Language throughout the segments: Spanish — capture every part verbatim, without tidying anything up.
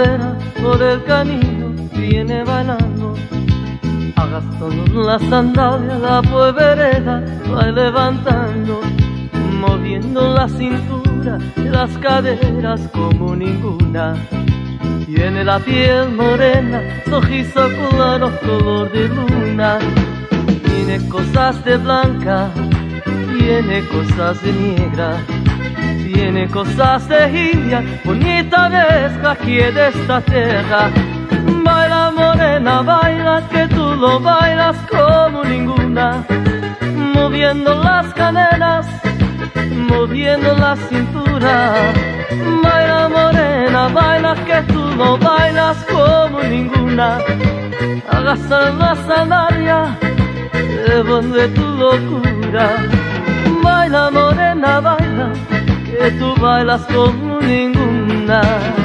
cadera por el camino viene bailando, agazando la sandalia, la pues vereda va levantando, moviendo la cintura y las caderas como ninguna. Tiene la piel morena, rojizo claro, color de luna. Tiene cosas de blanca, tiene cosas de negra, tiene cosas de india, bonita mezcla que de esta tierra. Baila morena, baila, que tú lo bailas como ninguna, moviendo las caderas, moviendo la cintura. Baila morena, baila, que tú lo bailas como ninguna. Agaza la sandalia, de tu locura. Baila morena, baila, que tú bailas como ninguna.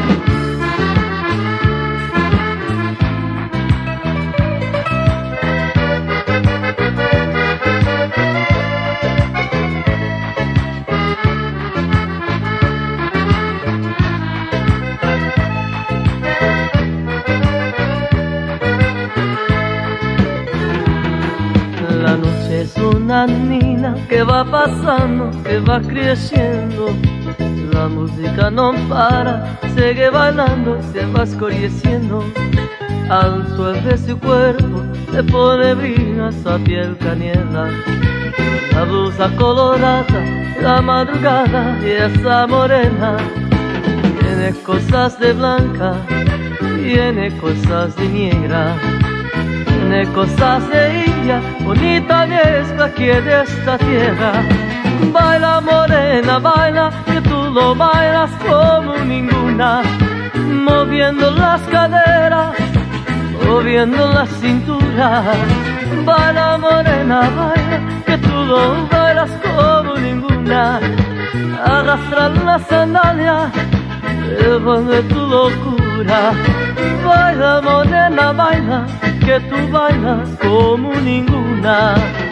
La noche es una niña que va pasando, que va creciendo. La música no para, sigue bailando, se va oscureciendo. Al suave su cuerpo le pone brillo a su piel canela. La blusa colorada, la madrugada y esa morena. Tiene cosas de blanca, tiene cosas de negra, tiene cosas de india, bonita mezcla que de esta tierra. Baila morena, baila, que tú lo bailas como ninguna, moviendo las caderas, moviendo la cintura. Baila morena, baila, que tú lo bailas como ninguna. Arrastra la sandalia, de tu locura. Baila morena, baila, que tú bailas como ninguna.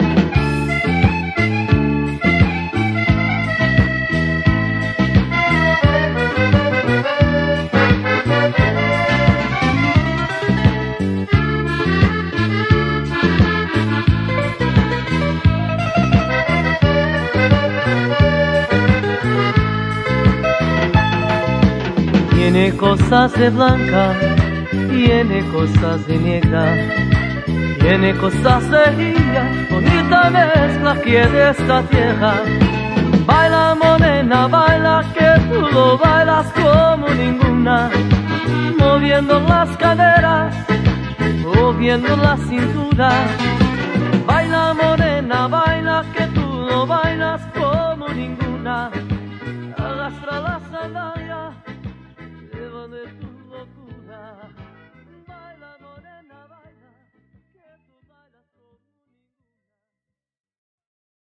Tiene cosas de blanca, tiene cosas de negra, tiene cosas de india, bonita mezcla que de esta tierra. Baila morena, baila, que tú lo bailas como ninguna, moviendo las caderas, moviendo la cintura. Baila morena, baila, que tú lo bailas